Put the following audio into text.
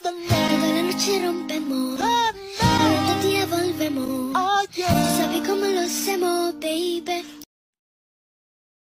Toda la noche rompemos, al otro día volvemos. Tú sabes cómo lo hacemos, baby.